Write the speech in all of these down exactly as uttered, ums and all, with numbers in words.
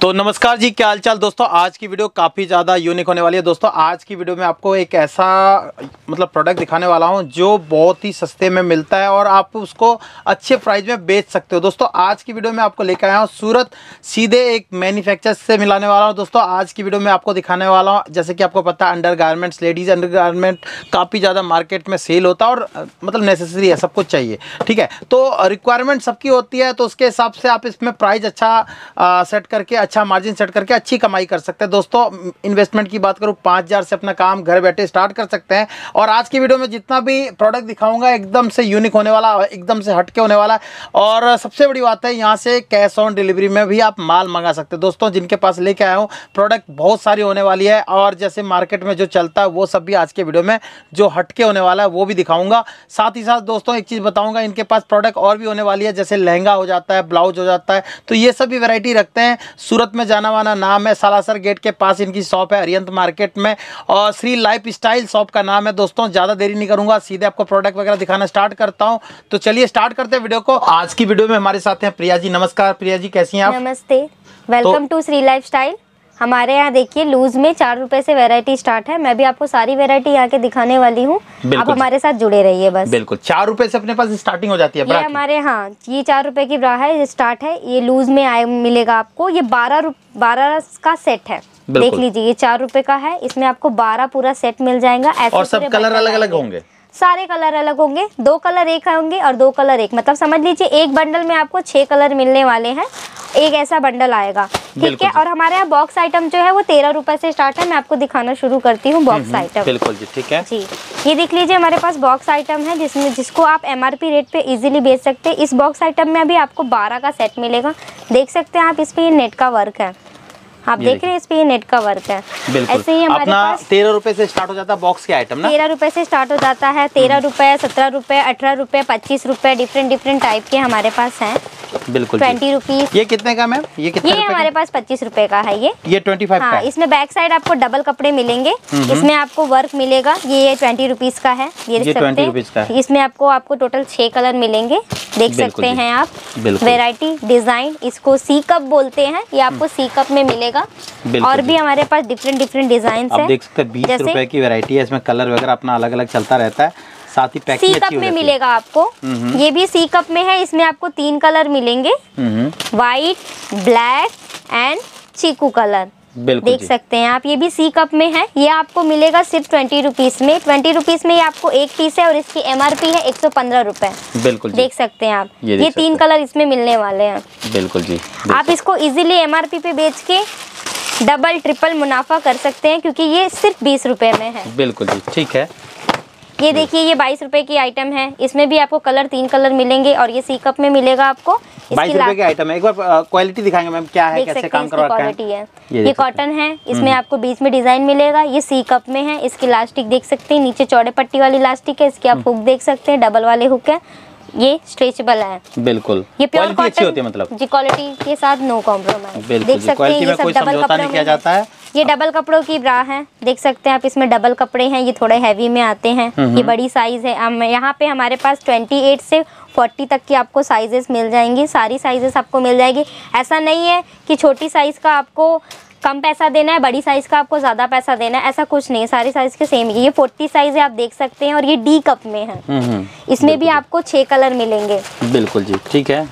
तो नमस्कार जी, क्या हालचाल दोस्तों। आज की वीडियो काफ़ी ज़्यादा यूनिक होने वाली है दोस्तों। आज की वीडियो में आपको एक ऐसा मतलब प्रोडक्ट दिखाने वाला हूं जो बहुत ही सस्ते में मिलता है और आप उसको अच्छे प्राइस में बेच सकते हो दोस्तों। आज की वीडियो में आपको लेकर आया हूं सूरत, सीधे एक मैन्युफैक्चर से मिलाने वाला हूं दोस्तों। आज की वीडियो में आपको दिखाने वाला हूँ, जैसे कि आपको पता है undergarments, ladies undergarment काफ़ी ज़्यादा मार्केट में सेल होता है और मतलब नेसेसरी है, सब कुछ चाहिए, ठीक है। तो रिक्वायरमेंट सबकी होती है, तो उसके हिसाब से आप इसमें प्राइस अच्छा आ, सेट करके, अच्छा मार्जिन सेट करके अच्छी कमाई कर सकते हैं दोस्तों। इन्वेस्टमेंट की बात करूँ, पाँच हज़ार से अपना काम घर बैठे स्टार्ट कर सकते हैं। और आज की वीडियो में जितना भी प्रोडक्ट दिखाऊंगा एकदम से यूनिक होने वाला, एकदम से हटके होने वाला है। और सबसे बड़ी बात है, यहाँ से कैश ऑन डिलीवरी में भी आप माल मंगा सकते हैं दोस्तों। जिनके पास लेके आया हूँ प्रोडक्ट बहुत सारी होने वाली है और जैसे मार्केट में जो चलता है वो सब भी आज के वीडियो में जो हटके होने वाला है वो भी दिखाऊंगा। साथ ही साथ दोस्तों एक चीज़ बताऊंगा, इनके पास प्रोडक्ट और भी होने वाली है, जैसे लहंगा हो जाता है, ब्लाउज हो जाता है, तो ये सब भी वैरायटी रखते हैं। सूरत में जाना माना नाम है, सालासर गेट के पास इनकी शॉप है अरियंत मार्केट में, और श्री लाइफ स्टाइल शॉप का नाम है दोस्तों। ज़्यादा देरी नहीं करूंगा, सीधे आपको प्रोडक्ट वगैरह दिखाना स्टार्ट करता हूं। तो चलिए स्टार्ट करते हैं वीडियो को। आज की वीडियो में हमारे साथ हैं प्रिया जी। नमस्कार प्रिया जी, कैसी हैं आप? नमस्ते, welcome to Shri lifestyle. हमारे यहाँ देखिए लूज में चार रुपए से वैरायटी स्टार्ट है। मैं भी आपको सारी वैरायटी यहाँ के दिखाने वाली हूँ, आप हमारे साथ जुड़े रहिए बस। बिल्कुल, चार रुपए से अपने पास स्टार्टिंग हो जाती है ये हमारे, हाँ ये चार रुपए की ब्रा है, स्टार्ट है। ये लूज में आए मिलेगा आपको। ये बारह बारह का सेट है, देख लीजिए। ये चार रुपए का है, इसमें आपको बारह पूरा सेट मिल जाएगा। ऐसे और सब कलर अलग अलग होंगे, सारे कलर अलग होंगे। दो कलर एक होंगे और दो कलर एक, मतलब समझ लीजिए एक बंडल में आपको छह कलर मिलने वाले हैं। एक ऐसा बंडल आएगा, ठीक है। और हमारे यहाँ बॉक्स आइटम जो है वो तेरह रुपए से स्टार्ट है। मैं आपको दिखाना शुरू करती हूँ बॉक्स आइटम। बिल्कुल जी, ठीक है जी। ये देख लीजिए, हमारे पास बॉक्स आइटम है जिसमें जिसको आप एमआरपी रेट पे इजीली बेच सकते हैं। इस बॉक्स आइटम में अभी आपको बारह का सेट मिलेगा, देख सकते हैं आप। इस पे ये नेट का वर्क है, आप देख रहे हैं, इस पे ये नेट का वर्क है। ऐसे ही हमारे पास तेरह रुपए से स्टार्ट हो जाता है बॉक्स के आइटम ना। तेरह रुपए से स्टार्ट हो जाता है। तेरह रुपए, सत्रह रुपए, अठारह रुपए, पच्चीस रुपए, डिफरेंट डिफरेंट टाइप के हमारे पास हैं। बिल्कुल, ट्वेंटी रुपीज। ये कितने का मैम? ये कितने? ये हमारे पास पच्चीस रुपए का है। ये ये ट्वेंटी फाइव हाँ, का है। इसमें बैक साइड आपको डबल कपड़े मिलेंगे, इसमें आपको वर्क मिलेगा। ये ये ट्वेंटी रुपीज का है, ये देख सकते हैं। इसमें आपको आपको टोटल छह कलर मिलेंगे, देख सकते हैं आप। वेराइटी डिजाइन, इसको सी कप बोलते हैं, ये आपको सी कप में मिलेगा। और भी हमारे पास डिफरेंट डिफरेंट डिजाइन है, देख सकते हैं। बीस रुपए की वैरायटी है, इसमें कलर वगैरह अपना अलग अलग चलता रहता है। साथ ही पैकिंग सी कप में मिलेगा आपको। ये भी सी कप में है, इसमें आपको तीन कलर मिलेंगे, व्हाइट, ब्लैक एंड चीकू कलर, देख सकते हैं आप। ये भी सी कप में है, ये आपको मिलेगा सिर्फ ट्वेंटी रुपीज में। ट्वेंटी रुपीज में ये आपको एक पीस है और इसकी एमआरपी है एक सौ पंद्रह रुपए। बिल्कुल, देख सकते हैं आप। ये, ये तीन कलर इसमें मिलने वाले हैं। बिल्कुल जी, आप इसको इजीली एमआरपी पे बेच के डबल ट्रिपल मुनाफा कर सकते हैं, क्योंकि ये सिर्फ बीस रुपए में है। बिल्कुल जी, ठीक है। ये देखिए, ये बाईस रुपए की आइटम है, इसमें भी आपको कलर तीन कलर मिलेंगे और ये सी कप में मिलेगा आपको। बाईस रुपए की आइटम है। एक बार क्वालिटी दिखाएंगे मैम, क्या है, कैसे काम कर रखा है? है ये, ये कॉटन है, इसमें आपको बीच में डिजाइन मिलेगा। ये सी कप में है, इसकी इलास्टिक देख सकते हैं, नीचे चौड़े पट्टी वाली इलास्टिक है, इसकी आप हुक देख सकते हैं, डबल वाले हुक है। ये स्ट्रेचेबल है, बिल्कुल। ये प्योर कॉटन होती है, मतलब जी क्वालिटी के साथ नो कॉम्प्रोमाइज, देख सकते हैं। ये सब डबल कपड़ों में जाता है। ये डबल कपड़ों की ब्रा है, देख सकते हैं आप। इसमें डबल कपड़े हैं, ये थोड़े हैवी में आते हैं। ये बड़ी साइज है। यहाँ पे हमारे पास अट्ठाईस से चालीस तक की आपको साइजेस मिल जाएंगी, सारी साइजेस आपको मिल जाएगी। ऐसा नहीं है कि छोटी साइज का आपको कम पैसा देना है, बड़ी साइज का आपको ज्यादा पैसा देना है, ऐसा कुछ नहीं है। सारी साइज के सेम है। ये चालीस साइज है, आप देख सकते हैं। और ये डी कप में है, इसमें भी आपको छह कलर मिलेंगे। बिल्कुल जी, ठीक है।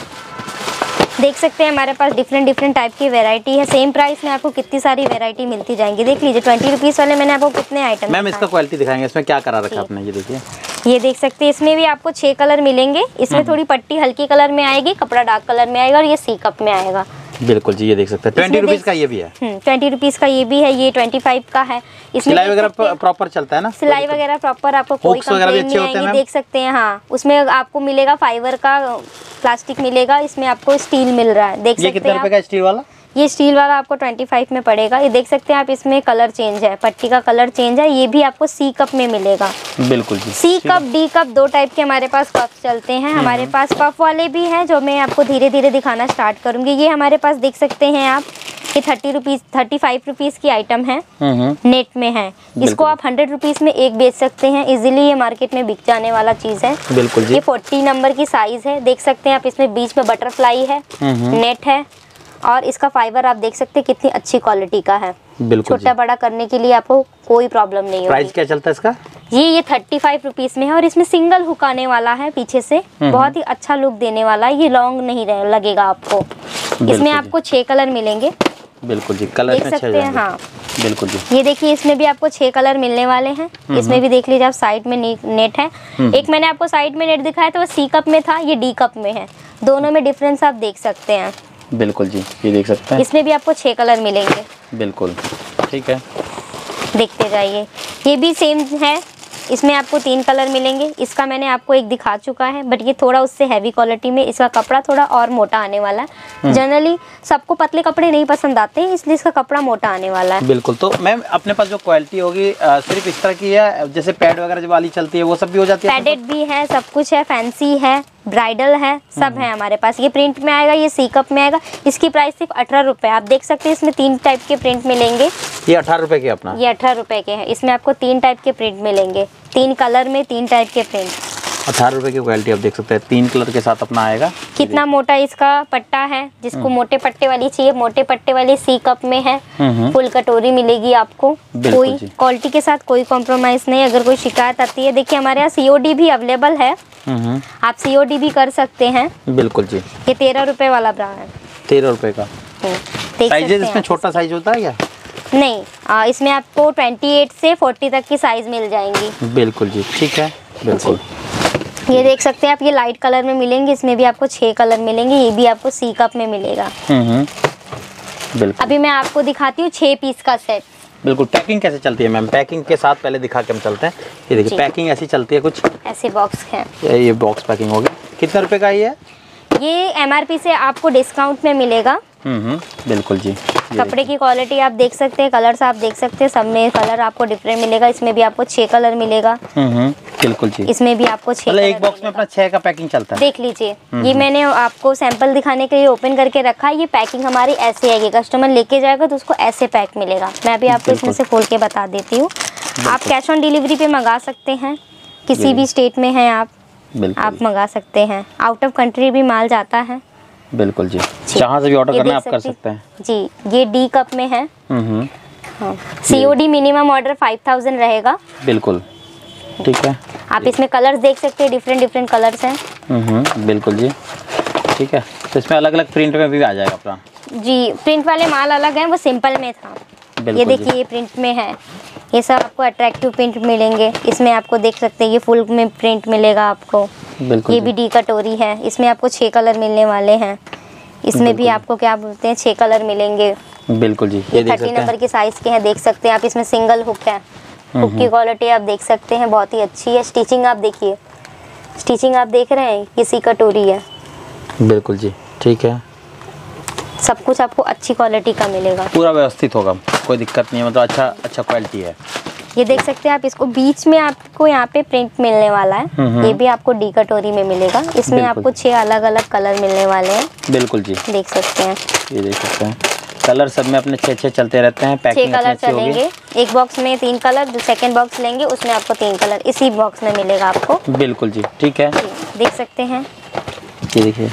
देख सकते हैं हमारे पास डिफरेंट डिफरेंट टाइप की वैरायटी है। सेम प्राइस में आपको कितनी सारी वैरायटी मिलती जाएंगी। देख लीजिए, ट्वेंटी रुपीस वाले मैंने आपको कितने आइटम। मैम इसका क्वालिटी दिखाएंगे, इसमें क्या करा रखा है आपने, ये देखिए। ये देख सकते हैं, इसमें भी आपको छह कलर मिलेंगे। इसमें थोड़ी पट्टी हल्की कलर में आएगी, कपड़ा डार्क कलर में आएगा और ये सी कप में आएगा। बिल्कुल जी, ये देख सकते हैं। ट्वेंटी रुपीज का ये भी है, ट्वेंटी रुपीज का ये भी है। ये ट्वेंटी फाइव का है। इसमें सिलाई वगैरह प्रॉपर चलता है ना, सिलाई वगैरह प्रॉपर, आपको कोई कंप्लेंट नहीं आएगी, देख सकते हैं। हाँ, उसमें आपको मिलेगा फाइबर का प्लास्टिक मिलेगा, इसमें आपको स्टील मिल रहा है, देख सकते हैं। ये कितने रुपए का स्टील वाला? ये स्टील वाला आपको पच्चीस में पड़ेगा। ये देख सकते हैं आप, इसमें कलर चेंज है, पट्टी का कलर चेंज है। ये भी आपको सी कप में मिलेगा। बिल्कुल जी, सी कप, डी कप, दो टाइप के हमारे पास कप चलते हैं। हमारे पास पफ वाले भी हैं, जो मैं आपको धीरे धीरे दिखाना स्टार्ट करूंगी। ये हमारे पास देख सकते हैं आप, ये thirty rupees thirty five rupees की आइटम है, नेट में है। इसको आप हंड्रेड रुपीज में एक बेच सकते हैं इजीली। ये मार्केट में बिक जाने वाला चीज है। बिल्कुल जी। ये फोर्टी नंबर की साइज है, देख सकते हैं आप। इसमें बीच में बटरफ्लाई है, नेट है और इसका फाइबर आप देख सकते हैं कितनी अच्छी क्वालिटी का है। बिल्कुल छोटा बड़ा करने के लिए आपको कोई प्रॉब्लम नहीं होगी। प्राइस क्या चलता है इसका? ये ये थर्टी फाइव रुपीज में है और इसमें सिंगल हुक आने वाला है पीछे से, बहुत ही अच्छा लुक देने वाला है। ये लॉन्ग नहीं लगेगा आपको। इसमें आपको छह कलर मिलेंगे। बिल्कुल जी, कलर देख सकते हैं। हाँ बिल्कुल जी, ये देखिए इसमें भी आपको छह कलर मिलने वाले हैं। इसमें भी देख लीजिए आप, साइड में नेट है। एक मैंने आपको साइड में नेट दिखाया था वो सी कप में था, ये डी कप में है। दोनों में डिफरेंस आप देख सकते हैं। बिल्कुल जी, ये देख सकते हैं। इसमें भी आपको छह कलर मिलेंगे। बिल्कुल ठीक है, देखते जाइए। ये भी सेम है, इसमें आपको तीन कलर मिलेंगे। इसका मैंने आपको एक दिखा चुका है, बट ये थोड़ा उससे हैवी क्वालिटी में, इसका कपड़ा थोड़ा और मोटा आने वाला है। जनरली सबको पतले कपड़े नहीं पसंद आते हैं, इसलिए इसका कपड़ा मोटा आने वाला है। बिल्कुल। तो मैम अपने पास जो क्वालिटी होगी सिर्फ इस तरह की है, जैसे पैड वगैरह जो वाली चलती है वो सब भी हो जाती है? पैडेड भी है, सब कुछ है, फैंसी है, ब्राइडल है, सब है हमारे पास। ये प्रिंट में आएगा, ये सी कप में आएगा। इसकी प्राइस सिर्फ अठारह रुपए। आप देख सकते हैं इसमें तीन टाइप के प्रिंट मिलेंगे। ये अठारह रुपए के अपना? ये अठारह रुपए के हैं। इसमें आपको तीन टाइप के प्रिंट मिलेंगे, तीन कलर में तीन टाइप के प्रिंट। अठारह रुपए की क्वालिटी आप देख सकते हैं, तीन कलर के साथ अपना आएगा। कितना मोटा इसका पट्टा है, जिसको मोटे पट्टे वाली चाहिए, मोटे पट्टे वाली सी कप में है। फुल कटोरी मिलेगी आपको। कोई क्वालिटी के साथ कोई कॉम्प्रोमाइज नहीं। अगर कोई शिकायत आती है, देखिए हमारे यहाँ सीओडी भी अवेलेबल है, आप सीओडी भी कर सकते हैं। बिल्कुल जी। ये तेरह रुपए वाला ब्रा है। तेरह रुपए का। साइज इसमें छोटा साइज होता है क्या? नहीं, आ, इसमें आपको अट्ठाईस से चालीस तक की साइज मिल जाएंगी। बिल्कुल जी, ठीक है। बिल्कुल। ये देख सकते हैं आप, ये लाइट कलर में मिलेंगे। इसमें भी आपको छह कलर मिलेंगे। ये भी आपको सी कप में मिलेगा। बिल्कुल। अभी मैं आपको दिखाती हूँ छह पीस का सेट। बिल्कुल। पैकिंग कैसे चलती है मैम? पैकिंग के साथ पहले दिखा के हम चलते हैं। ये देखिए पैकिंग ऐसी चलती है कुछ ऐसे बॉक्स है। ये, ये बॉक्स पैकिंग होगी। कितने रुपए का ये? ये एमआरपी से आपको डिस्काउंट में मिलेगा। हम्म बिल्कुल जी। कपड़े की क्वालिटी आप देख सकते हैं, कलर्स आप देख सकते हैं, सब में कलर आपको डिफरेंट मिलेगा। इसमें भी आपको छह कलर मिलेगा। हम्म बिल्कुल जी। इसमें भी आपको छह कलर। एक बॉक्स में अपना छह का पैकिंग चलता है। देख लीजिए, ये मैंने आपको सैंपल दिखाने के लिए ओपन करके रखा है। ये पैकिंग हमारी ऐसे आएगी, कस्टमर लेके जाएगा तो उसको ऐसे पैक मिलेगा। मैं अभी आपको इसमें से खोल के बता देती हूँ। आप कैश ऑन डिलीवरी पे मंगा सकते हैं, किसी भी स्टेट में हैं आप, आप मंगा सकते हैं। आउट ऑफ कंट्री भी माल जाता है। बिल्कुल जी, जहाँ से भी ऑर्डर करना है आप कर सकते हैं जी। ये डी कप में है। हाँ। COD minimum order five thousand रहेगा। बिल्कुल ठीक है। आप इसमें कलर्स देख सकते हैं, डिफरेंट डिफरेंट कलर्स हैं। बिल्कुल जी, ठीक है। तो इसमें अलग अलग प्रिंट में भी आ जाएगा अपना? जी, प्रिंट वाले माल अलग हैं, वो सिंपल में था। ये देखिए ये प्रिंट में है। ये सब आपको अट्रैक्टिव प्रिंट मिलेंगे। इसमें आपको देख सकते हैं ये फुल में प्रिंट मिलेगा आपको। ये भी डी कटोरी है। इसमें आपको छह कलर मिलने वाले हैं। इसमें भी आपको क्या बोलते हैं छह कलर मिलेंगे। बिल्कुल जी। ये थर्टी नंबर के साइज के हैं, देख सकते हैं आप। इसमें सिंगल हुक है। हुक की क्वालिटी आप देख सकते हैं, बहुत ही अच्छी है। स्टिचिंग आप देखिए, स्टिचिंग आप देख रहे हैं, किसी कटोरी है। बिल्कुल जी, ठीक है। सब कुछ आपको अच्छी क्वालिटी का मिलेगा, पूरा व्यवस्थित होगा, कोई दिक्कत नहीं है, मतलब अच्छा अच्छा क्वालिटी है। ये देख सकते हैं आप। इसको बीच में आपको यहाँ पे प्रिंट मिलने वाला है। ये भी आपको डी कटोरी में मिलेगा। इसमें आपको छह अलग अलग कलर मिलने वाले हैं। बिल्कुल जी, देख सकते हैं। ये देख सकते हैं कलर सब में अपने छह छह चलते रहते हैं। पैकिंग छह कलर चलेंगे। एक बॉक्स में तीन कलर, जो सेकंड बॉक्स लेंगे उसमें आपको तीन कलर इसी बॉक्स में मिलेगा आपको। बिल्कुल जी, ठीक है। देख सकते हैं, ये देखिए,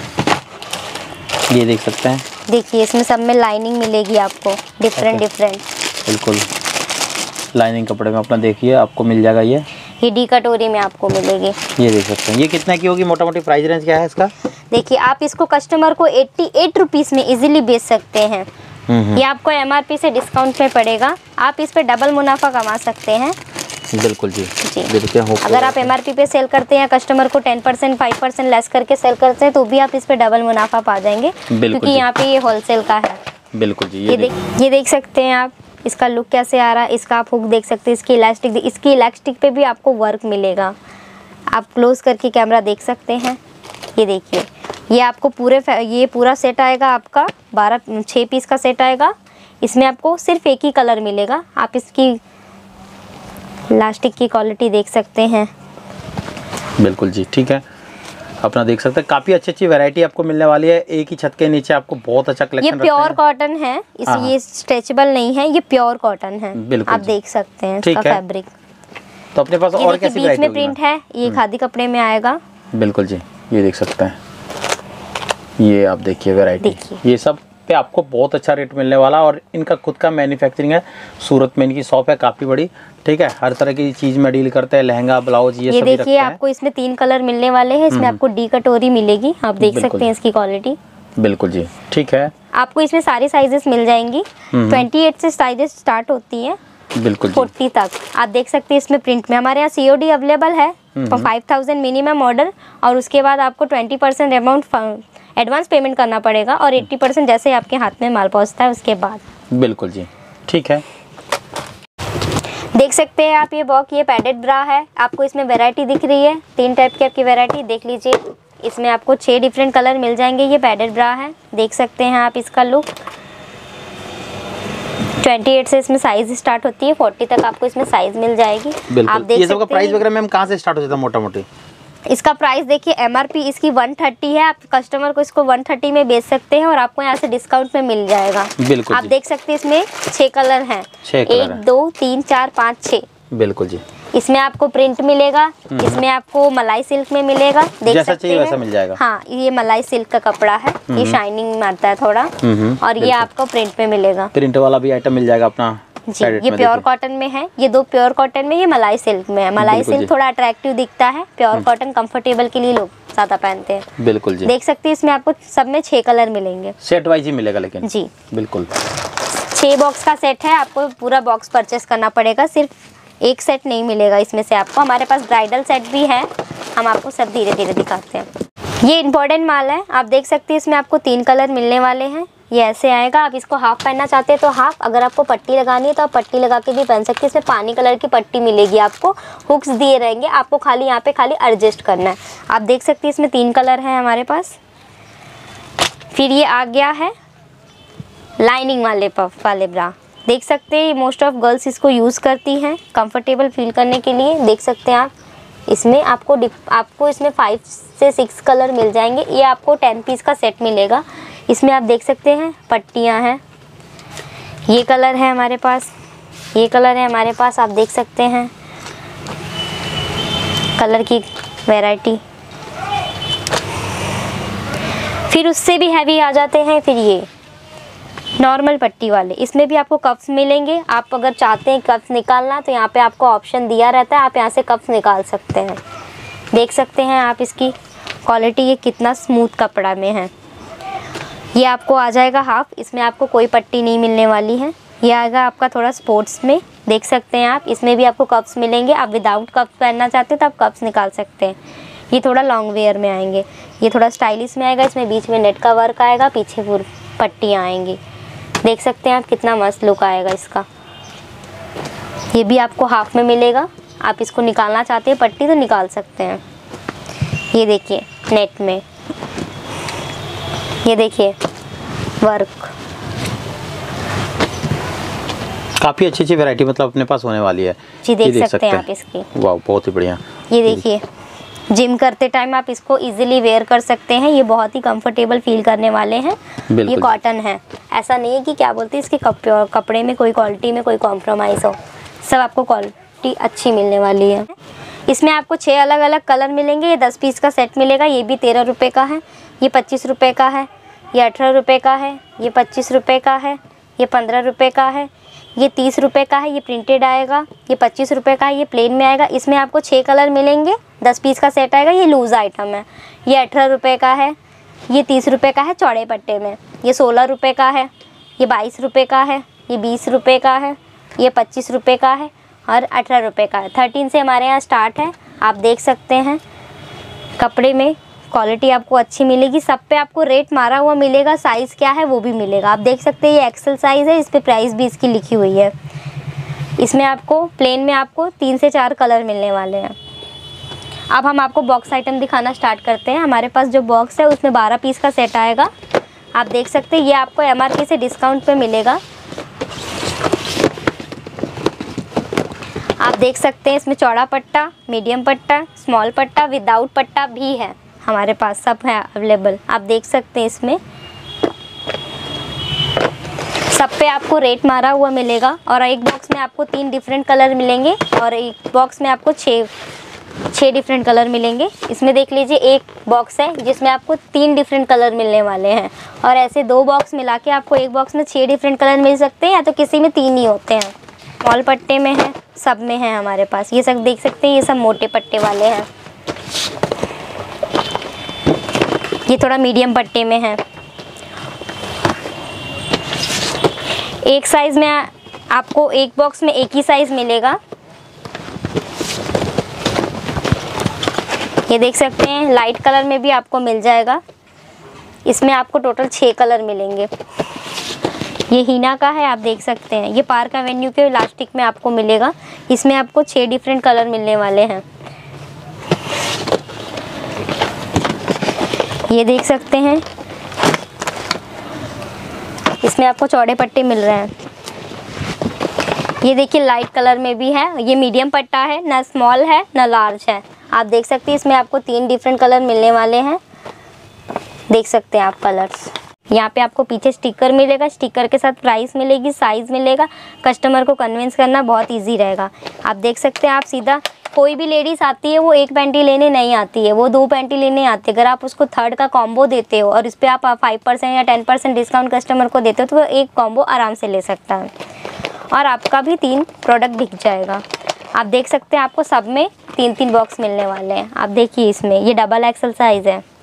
ये देख सकते हैं। देखिए इसमें सब में लाइनिंग मिलेगी आपको, डिफरेंट डिफरेंट। बिल्कुल लाइनिंग कपड़े में अपना देखिए आपको मिल जाएगा। ये ये डी कटोरी में आपको मिलेगी। ये देख सकते हैं। ये कितना की होगी? मोटा मोटी प्राइस रेंज क्या है इसका? देखिए आप इसको कस्टमर को एट्टी एट रुपीस में इजीली बेच सकते हैं। ये आपको एमआरपी से डिस्काउंट में पड़ेगा। आप इस पे डबल मुनाफा कमा सकते हैं। बिल्कुल जी, जी। अगर आप एमआरपी पे सेल करते हैं, कस्टमर को ten percent five percent less करके सेल करते हैं, तो भी आप इस पे डबल मुनाफा पा जाएंगे, क्योंकि यहाँ पे ये होलसेल का है। बिल्कुल जी। ये, ये देख ये देख सकते हैं आप, इसका लुक कैसे आ रहा है। इसका आप हुक देख सकते हैं, इसकी इलास्टिक, इसकी इलास्टिक पे भी आपको वर्क मिलेगा। आप क्लोज करके कैमरा देख सकते हैं। ये देखिए, ये आपको पूरे ये पूरा सेट आएगा आपका, बारह छः पीस का सेट आएगा। इसमें आपको सिर्फ एक ही कलर मिलेगा। आप इसकी इलास्टिक की क्वालिटी देख सकते हैं। बिल्कुल जी, ठीक है। अपना देख सकते हैं काफी अच्छी अच्छी वैरायटी आपको मिलने वाली है। एक ही छत के नीचे आपको बहुत अच्छा कलेक्शन। ये प्योर कॉटन है, इस ये स्ट्रेचेबल नहीं है, ये प्योर कॉटन है। आप देख सकते हैं इसका फैब्रिक। तो अपने पास और कैसी बीच में प्रिंट है, ये खादी कपड़े में आएगा। बिल्कुल जी, ये देख सकते हैं। ये आप देखिए वैरायटी, ये सब पे आपको बहुत अच्छा रेट मिलने वाला। और इनका खुद का मैन्युफैक्चरिंग है, सूरत में इनकी शॉप है काफ़ी बड़ी, ठीक है। हर तरह की चीज़ में डील करते हैं, लहंगा ब्लाउज ये, ये सब देखिए आपको इसमें तीन कलर मिलने वाले हैं। इसमें आपको डी कटोरी मिलेगी, आप देख सकते हैं इसकी क्वालिटी। बिल्कुल जी, ठीक है। आपको इसमें सारी साइजेस मिल जाएंगी। अट्ठाईस से साइजेस स्टार्ट होती है, बिल्कुल चालीस तक आप देख सकते हैं। इसमें प्रिंट में हमारे यहाँ सीओडी अवेलेबल है तो फाइव थाउजेंड मिनिमम ऑर्डर, और उसके बाद आपको twenty percent amount advance payment करना पड़ेगा, और अस्सी परसेंट जैसे आपके हाथ में माल पहुँचता है उसके बाद। बिल्कुल जी, ठीक है। देख सकते हैं आप ये बॉक्स, ये पैडेड ब्रा है। आपको इसमें वैरायटी दिख रही है, तीन टाइप की आपकी वैरायटी देख लीजिए। इसमें आपको छह डिफरेंट कलर मिल जाएंगे। ये पैडेड ब्रा है, देख सकते हैं आप इसका लुक। अट्ठाईस से इसमें साइज स्टार्ट होती है, चालीस तक आपको इसमें साइज मिल जाएगी। आप देख ये सब का प्राइस वगैरह मैम कहाँ से स्टार्ट हो जाता है मोटा मोटी? इसका प्राइस देखिए, एमआरपी इसकी एक सौ तीस है। आप कस्टमर को इसको एक सौ तीस में बेच सकते हैं और आपको यहाँ से डिस्काउंट में मिल जाएगा। बिल्कुल, आप देख सकते हैं इसमें छह कलर हैं, एक दो तीन चार पाँच छः। बिल्कुल जी। इसमें आपको प्रिंट मिलेगा, इसमें आपको मलाई सिल्क में मिलेगा, देख जैसा सकते चाहिए हैं वैसा मिल जाएगा। हाँ, ये मलाई सिल्क का कपड़ा है, ये शाइनिंग मारता है थोड़ा, और ये आपको प्रिंट में मिलेगा। प्रिंट वाला भी आइटम मिल जाएगा अपना जी। ये प्योर कॉटन में है, ये दो प्योर कॉटन में, ये मलाई सिल्क में है। मलाई सिल्क थोड़ा अट्रैक्टिव दिखता है, प्योर कॉटन कंफर्टेबल के लिए लोग ज्यादा पहनते हैं। बिल्कुल जी। देख सकते हैं इसमें आपको सब में छह कलर मिलेंगे, सेट वाइज ही मिलेगा लेकिन। जी बिल्कुल, छह बॉक्स का सेट है, आपको पूरा बॉक्स परचेस करना पड़ेगा, सिर्फ एक सेट नहीं मिलेगा इसमें से आपको। हमारे पास ब्राइडल सेट भी है, हम आपको सब धीरे धीरे दिखाते हैं। ये इम्पोर्टेंट माल है, आप देख सकते हैं इसमें आपको तीन कलर मिलने वाले हैं। ये ऐसे आएगा, आप इसको हाफ पहनना चाहते हैं तो हाफ, अगर आपको पट्टी लगानी है तो आप पट्टी लगा के भी पहन सकते हैं। इसमें पानी कलर की पट्टी मिलेगी आपको, हुक्स दिए रहेंगे, आपको खाली यहाँ पे खाली एडजस्ट करना है। आप देख सकते हैं इसमें तीन कलर हैं हमारे पास। फिर ये आ गया है लाइनिंग वाले पफ वाले ब्रा, देख सकते हैं मोस्ट ऑफ गर्ल्स इसको यूज़ करती हैं कंफर्टेबल फील करने के लिए। देख सकते हैं आप, इसमें आपको आपको इसमें फाइव से सिक्स कलर मिल जाएंगे। ये आपको टेन पीस का सेट मिलेगा। इसमें आप देख सकते हैं पट्टियाँ हैं, ये कलर है हमारे पास, ये कलर है हमारे पास, आप देख सकते हैं कलर की वैरायटी। फिर उससे भी हैवी आ जाते हैं फिर ये नॉर्मल पट्टी वाले, इसमें भी आपको कप्स मिलेंगे। आप अगर चाहते हैं कप्स निकालना तो यहाँ पे आपको ऑप्शन दिया रहता है, आप यहाँ से कप्स निकाल सकते हैं। देख सकते हैं आप इसकी क्वालिटी, ये कितना स्मूथ कपड़ा में है। ये आपको आ जाएगा हाफ, इसमें आपको कोई पट्टी नहीं मिलने वाली है। ये आएगा आपका थोड़ा स्पोर्ट्स में, देख सकते हैं आप, इसमें भी आपको कप्स मिलेंगे। आप विदाउट कप्स पहनना चाहते हैं तो आप कप्स निकाल सकते हैं। ये थोड़ा लॉन्ग वेयर में आएंगे, ये थोड़ा स्टाइलिश में आएगा। इसमें बीच में नेट का वर्क आएगा, पीछे पूरी पट्टियाँ आएंगी। देख सकते हैं आप कितना मस्त लुक आएगा इसका। ये भी आपको हाफ में मिलेगा, आप इसको निकालना चाहते हैं पट्टी तो निकाल सकते हैं। ये देखिए नेट में, ये देखिए वर्क, काफ़ी अच्छी अच्छी वैरायटी मतलब अपने पास होने वाली है जी। देख, देख सकते, सकते हैं आप इसकी, वाह बहुत ही बढ़िया। ये देखिए जिम करते टाइम आप इसको इजीली वेयर कर सकते हैं, ये बहुत ही कंफर्टेबल फील करने वाले हैं। ये कॉटन है, ऐसा नहीं है कि क्या बोलते हैं इसके कप, कपड़े में कोई क्वालिटी में कोई कॉम्प्रोमाइज़ हो, सब आपको क्वालिटी अच्छी मिलने वाली है। इसमें आपको छः अलग अलग कलर मिलेंगे। ये दस पीस का सेट मिलेगा, ये भी तेरह रुपये का है, ये पच्चीस रुपये का है, ये अठारह रुपये का है, ये पच्चीस रुपये का है, ये पंद्रह रुपये का है, ये तीस रुपये का है, ये प्रिंटेड आएगा, ये पच्चीस रुपये का है, ये प्लेन में आएगा। इसमें आपको छः कलर मिलेंगे, दस पीस का सेट आएगा। ये लूज़ आइटम है, ये अठारह रुपये का है, ये तीस रुपये का है चौड़े पट्टे में, ये सोलह रुपये का है, ये बाईस रुपये का है, ये बीस रुपये का है, ये पच्चीस रुपये का है और अठारह रुपये का है। थर्टीन से हमारे यहाँ स्टार्ट है, आप देख सकते हैं। कपड़े में क्वालिटी आपको अच्छी मिलेगी, सब पे आपको रेट मारा हुआ मिलेगा, साइज़ क्या है वो भी मिलेगा। आप देख सकते हैं ये एक्सेल साइज़ है, इस पर प्राइस भी इसकी लिखी हुई है। इसमें आपको प्लेन में आपको तीन से चार कलर मिलने वाले हैं। अब हम आपको बॉक्स आइटम दिखाना स्टार्ट करते हैं। हमारे पास जो बॉक्स है उसमें बारह पीस का सेट आएगा। आप देख सकते हैं ये आपको एमआरपी से डिस्काउंट पे मिलेगा। आप देख सकते हैं इसमें चौड़ा पट्टा, मीडियम पट्टा, स्मॉल पट्टा, विदाउट पट्टा भी है हमारे पास, सब है अवेलेबल। आप देख सकते हैं इसमें सब पे आपको रेट मारा हुआ मिलेगा और एक बॉक्स में आपको तीन डिफरेंट कलर मिलेंगे और एक बॉक्स में आपको छः छह डिफरेंट कलर मिलेंगे। इसमें देख लीजिए एक बॉक्स है जिसमें आपको तीन डिफरेंट कलर मिलने वाले हैं, और ऐसे दो बॉक्स मिला के आपको एक बॉक्स में छह डिफरेंट कलर मिल सकते हैं, या तो किसी में तीन ही होते हैं। स्मॉल पट्टे में है, सब में है हमारे पास। ये सब देख सकते हैं, ये सब मोटे पट्टे वाले हैं। ये थोड़ा मीडियम पट्टे में है। एक साइज़ में आपको एक बॉक्स में एक ही साइज़ मिलेगा। ये देख सकते हैं, लाइट कलर में भी आपको मिल जाएगा। इसमें आपको टोटल छः कलर मिलेंगे। ये हीना का है, आप देख सकते हैं। ये पार्क एवेन्यू के इलास्टिक में आपको मिलेगा। इसमें आपको छः डिफरेंट कलर मिलने वाले हैं। ये देख सकते हैं, इसमें आपको चौड़े पट्टे मिल रहे हैं। ये देखिए लाइट कलर में भी है। ये मीडियम पट्टा है, ना स्मॉल है ना लार्ज है। आप देख सकते हैं, इसमें आपको तीन डिफरेंट कलर मिलने वाले हैं। देख सकते हैं आप कलर्स। यहाँ पे आपको पीछे स्टिकर मिलेगा, स्टिकर के साथ प्राइस मिलेगी, साइज़ मिलेगा। कस्टमर को कन्विंस करना बहुत इजी रहेगा। आप देख सकते हैं, आप सीधा कोई भी लेडीज़ आती है वो एक पैंटी लेने नहीं आती है, वो दो पैंटी लेने आती है। अगर आप उसको थर्ड का कॉम्बो देते हो और इस पर आप फाइव परसेंट या टेन परसेंट डिस्काउंट कस्टमर को देते हो, तो वो एक कॉम्बो आराम से ले सकता है और आपका भी तीन प्रोडक्ट बिक जाएगा। आप देख सकते हैं, आपको सब में तीन तीन बॉक्स मिलने वाले हैं। आप देखिए, इसमें ये डबल एक्सल साइज़ है।